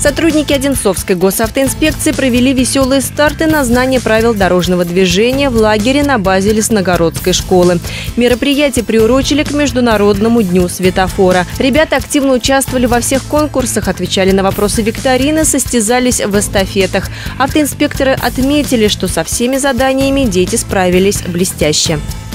Сотрудники Одинцовской госавтоинспекции провели веселые старты на знание правил дорожного движения в лагере на базе Лесногородской школы. Мероприятие приурочили к Международному дню светофора. Ребята активно участвовали во всех конкурсах, отвечали на вопросы викторины, состязались в эстафетах. Автоинспекторы отметили, что со всеми заданиями дети справились блестяще.